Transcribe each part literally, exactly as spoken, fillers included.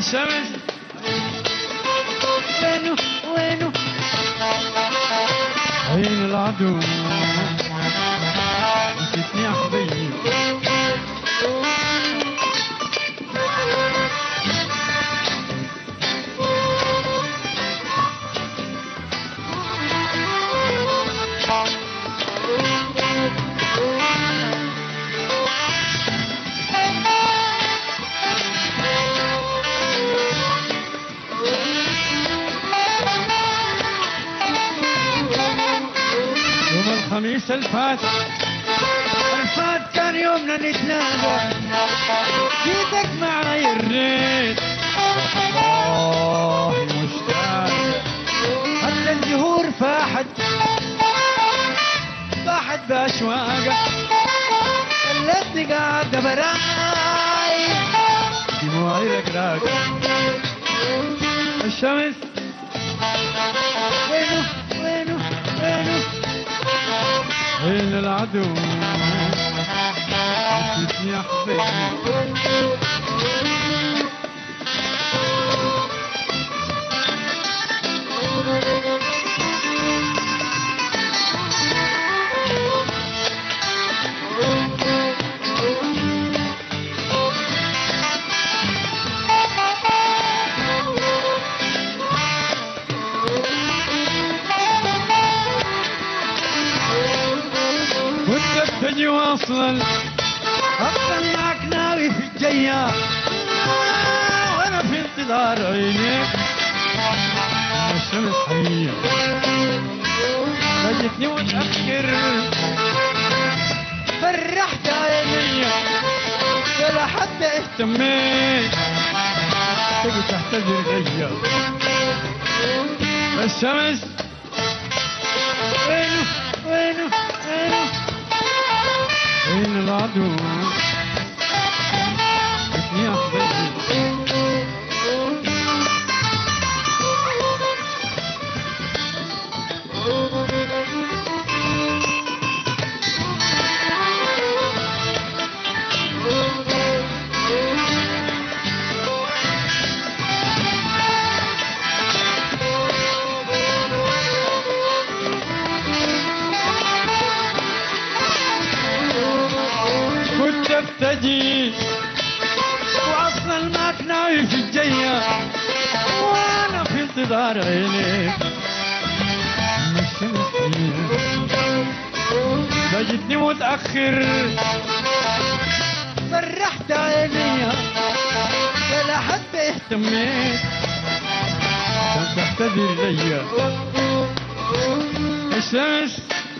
الشمس وينه وينه عين العدو نسيتني يا حبيبي الخميس الفات الفات كان يومنا نتلاقى جيتك معاي الريت والله مشتاق حتى الزهور فاحت فاحت بأشواقك خلتني قاعدة براي دموعي رقراق الشمس وينه وينه وينه عين العدو نسيتني يا حبيبي تجي واصلا افضل معك ناوي في الجية وانا في انتظار عينيك الشمس حية فجتني متأخر فرحت عيني ولا حتى اهتميت تجي تحتذر غيا الشمس وينه وينه وينه عين العدو يا حبيبي تجي واصلا معك ناوي في الجية وانا في انتظار عينيك الشمس جيتني متأخر فرحت عيني ولا حتى اهتميت كان تحتذر ليا الشمس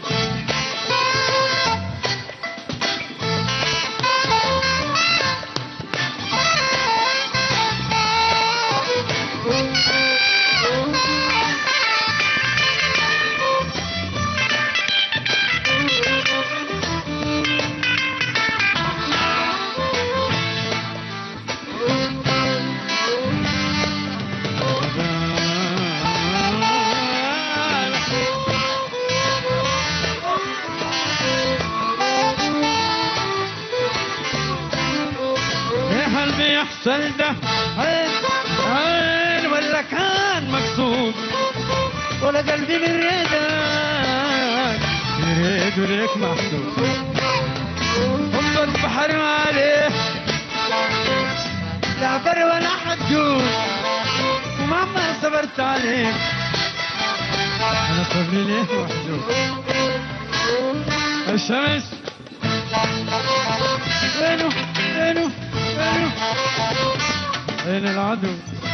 بيحصل ده عين عين ولا كان مقصود ولا قلبي من ريدك يريد وليك محسوب حب البحر ما عليه لا بر ولا حدود ومهما صبرت عليك انا صبري ليه محجوب الشمس وينه وينه وينه عين العدو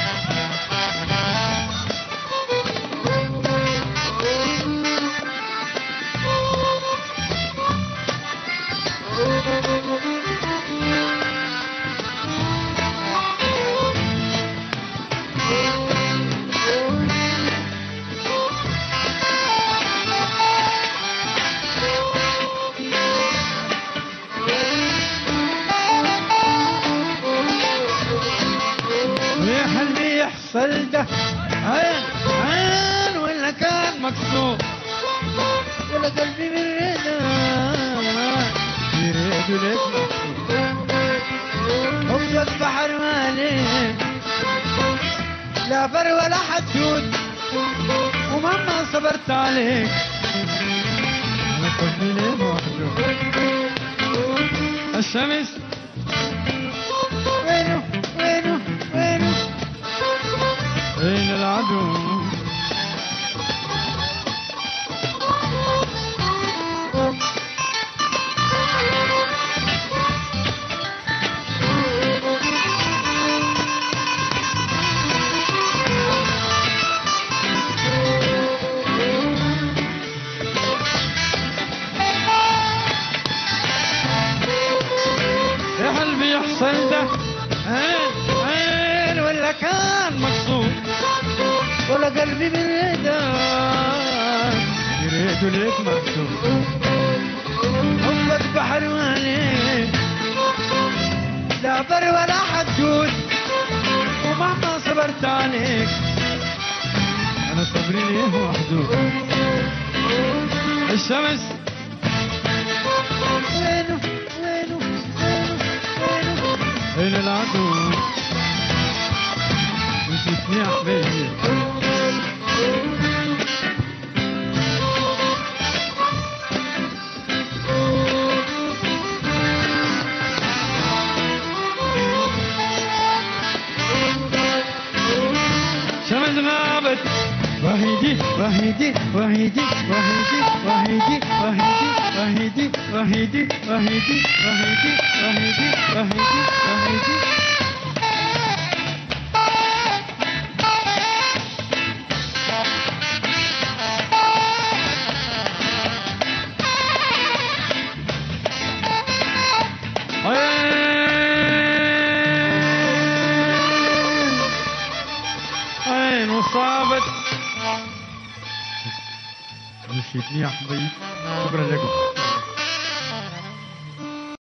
يحصل ده عين عين ولا كان مكسور ولا قلبي من رضاك يريد لك محسوب حب البحر مالك لا بر ولا حدود ومهما صبرت عليك أنا صبري ليه محدود. الشمس وينه وينه وينه وين العدو. يحصل ده عين عين ولا كان مقصود ولا قلبي بالردان يريد ليك مكتوب. حبك بحر وعليك لا بر ولا حدود ومهما صبرت عليك أنا صبري ليه محدود. الشمس وينه وينه وين العدو نسيتني يا حبيبي. شمس غابت وحيدي وحيدي وحيدي وحيدي وحيدي وحيدي وحيدي وحيدي وحيدي وحيدي وحيدي وحيدي وحيدي. عين وصابت نسيتني يا حبيبي. شكرا لكم.